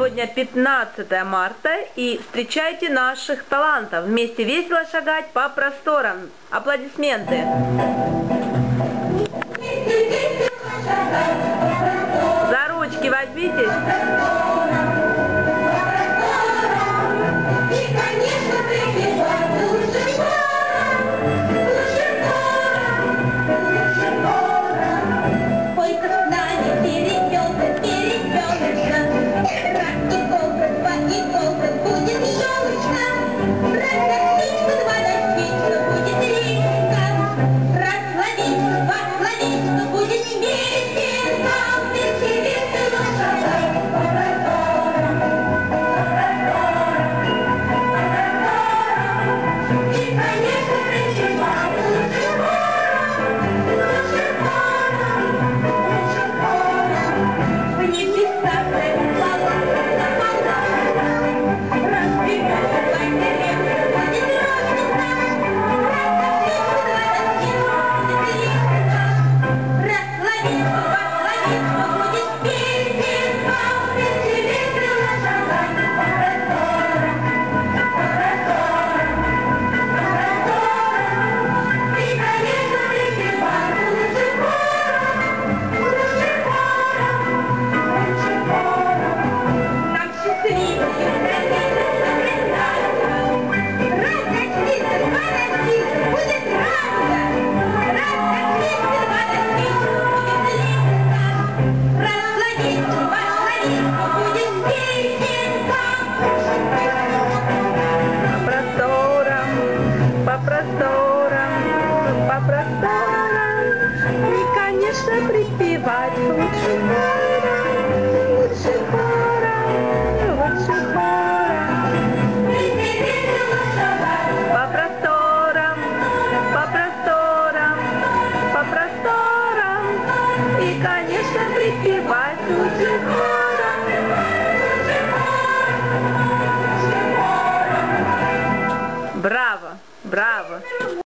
Сегодня 15 марта, и встречайте наших талантов. Вместе весело шагать по просторам. Аплодисменты. За ручки возьмитесь. По просторам, и, конечно, припевать лучше хора, лучше хора, лучше хора. По просторам, по просторам, по просторам, и, конечно, припевать лучше хора. Браво, браво!